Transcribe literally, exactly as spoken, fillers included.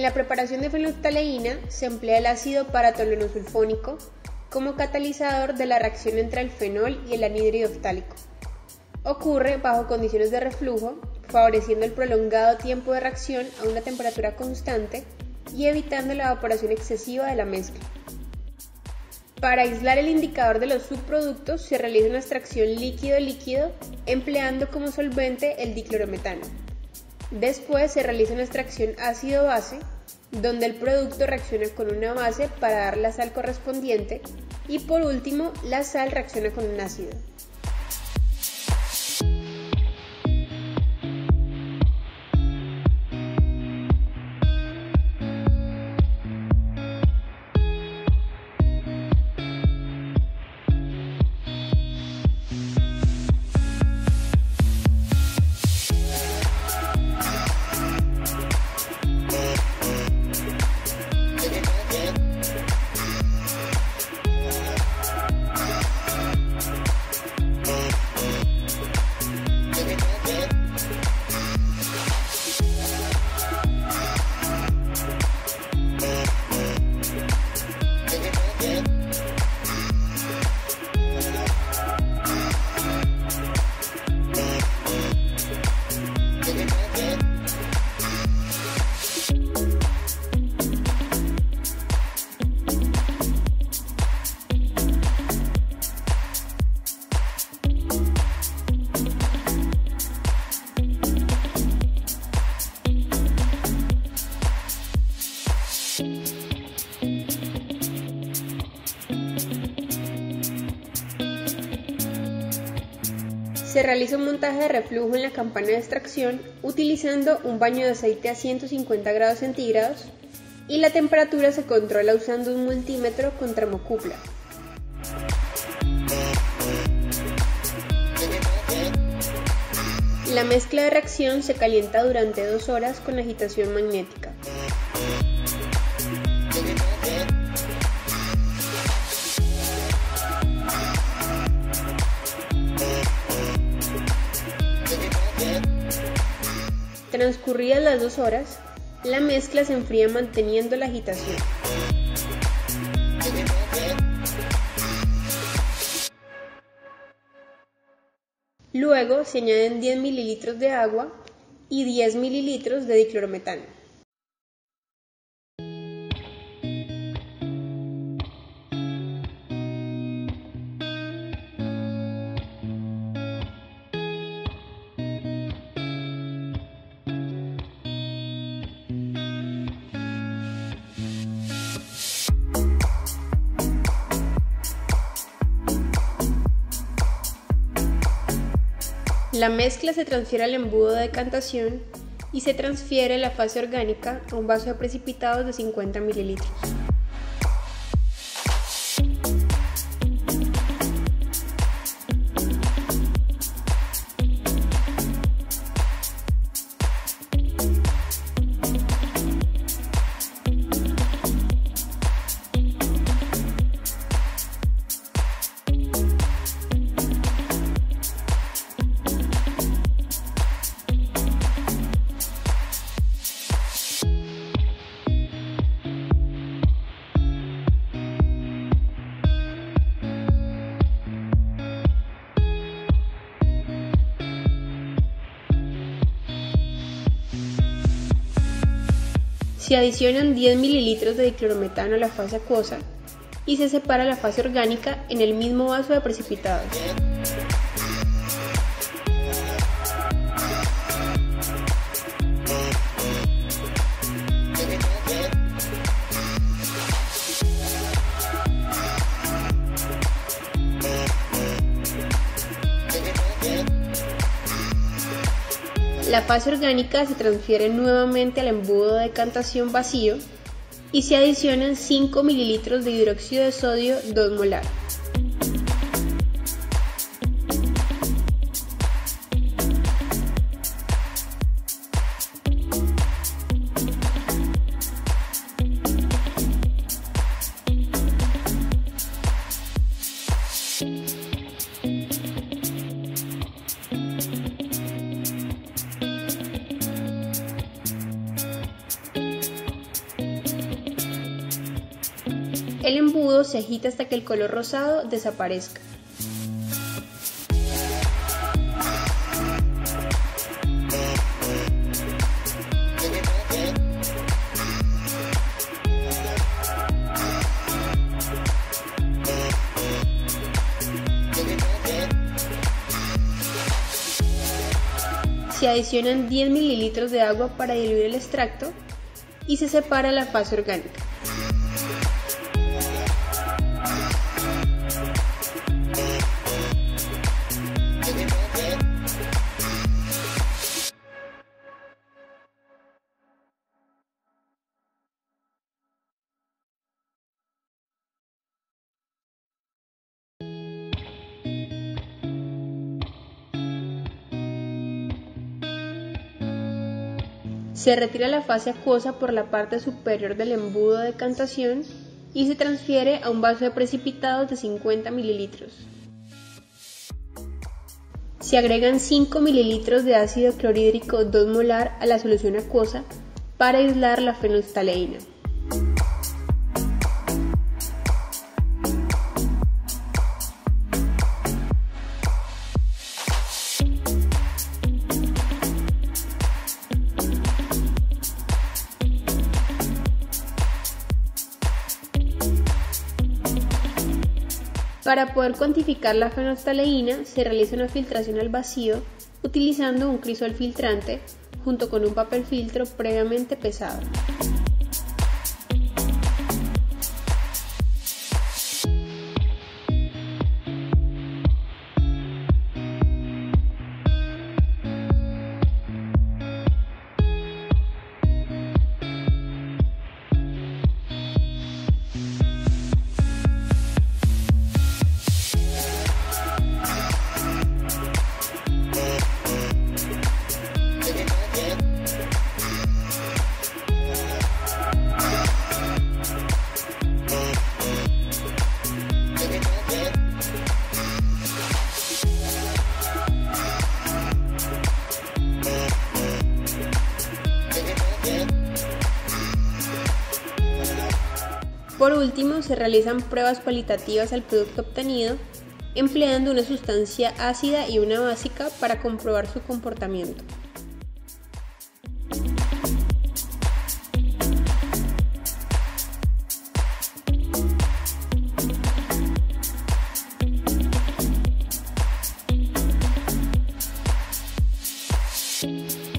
En la preparación de fenolftaleína se emplea el ácido paratoluenosulfónico como catalizador de la reacción entre el fenol y el anhídrido ftálico. Ocurre bajo condiciones de reflujo, favoreciendo el prolongado tiempo de reacción a una temperatura constante y evitando la evaporación excesiva de la mezcla. Para aislar el indicador de los subproductos se realiza una extracción líquido-líquido empleando como solvente el diclorometano. Después se realiza una extracción ácido-base, donde el producto reacciona con una base para dar la sal correspondiente y por último la sal reacciona con un ácido. Se realiza un montaje de reflujo en la campana de extracción utilizando un baño de aceite a ciento cincuenta grados centígrados y la temperatura se controla usando un multímetro con termocupla. La mezcla de reacción se calienta durante dos horas con agitación magnética. Transcurridas las dos horas, la mezcla se enfría manteniendo la agitación. Luego se añaden diez mililitros de agua y diez mililitros de diclorometano. La mezcla se transfiere al embudo de decantación y se transfiere la fase orgánica a un vaso de precipitados de cincuenta mililitros. Se adicionan diez mililitros de diclorometano a la fase acuosa y se separa la fase orgánica en el mismo vaso de precipitados. La fase orgánica se transfiere nuevamente al embudo de decantación vacío y se adicionan cinco mililitros de hidróxido de sodio dos molar. El embudo se agita hasta que el color rosado desaparezca. Se adicionan diez mililitros de agua para diluir el extracto y se separa la fase orgánica. Se retira la fase acuosa por la parte superior del embudo de decantación y se transfiere a un vaso de precipitados de cincuenta mililitros. Se agregan cinco mililitros de ácido clorhídrico dos molar a la solución acuosa para aislar la fenolftaleína. Para poder cuantificar la fenolftaleína se realiza una filtración al vacío utilizando un crisol filtrante junto con un papel filtro previamente pesado. Por último, se realizan pruebas cualitativas al producto obtenido, empleando una sustancia ácida y una básica para comprobar su comportamiento. Sí.